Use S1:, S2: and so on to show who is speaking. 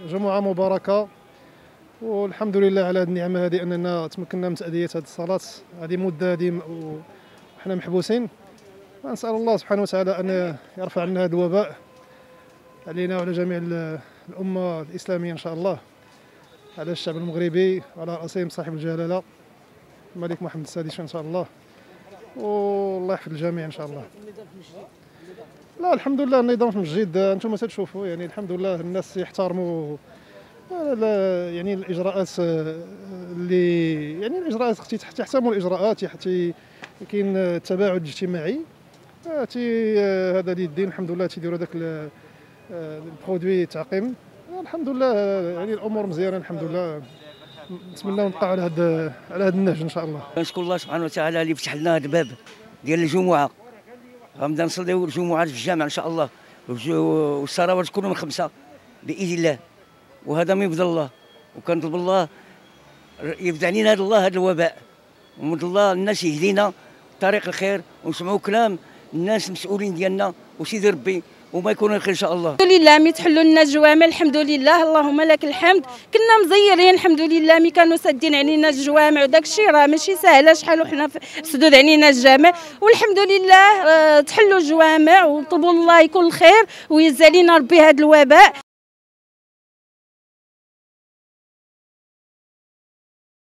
S1: جمعة مباركة، والحمد لله على هذه النعمة هذه أننا تمكنا من تأدية هذه الصلاة هذه مدة هذه وحنا محبوسين. نسأل الله سبحانه وتعالى أن يرفع عنا هذا الوباء علينا وعلى جميع الأمة الإسلامية إن شاء الله، على الشعب المغربي وعلى رأسهم صاحب الجلالة الملك محمد السادس إن شاء الله، والله يحفظ الجميع إن شاء الله. لا الحمد لله النظام في المسجد أنتم تشوفوا، يعني الحمد لله الناس يحترموا يعني الإجراءات اللي يعني الإجراءات تحترموا الإجراءات، كاين التباعد الاجتماعي هذا الدين الحمد لله تيديروا هذاك البرودوي التعقيم. الحمد لله يعني الامور مزيانه الحمد لله، نتمنى نبقى على هذا النهج ان شاء الله.
S2: نشكر الله سبحانه وتعالى اللي فتح لنا هذا الباب ديال الجمعه، غنبدا نصليو الجمعه في الجامع ان شاء الله، والصلوات تكون من 5 باذن الله، وهذا من فضل الله، وكنطلب الله يبدا علينا هذا الوباء، ومن الله الناس يهدينا طريق الخير ونسمعوا كلام الناس المسؤولين ديالنا وسيدي ربي وما يكون الخير ان شاء الله.
S3: الحمد لله مي تحلوا لنا الجوامع الحمد لله، اللهم لك الحمد. كنا مزيرين الحمد لله مي كانوا سادين علينا الجوامع وداك الشيء راه ماشي ساهله، شحال وحنا سدود علينا الجامع، والحمد لله تحلوا الجوامع ونطلبوا الله يكون الخير ويزال لنا ربي هذا الوباء.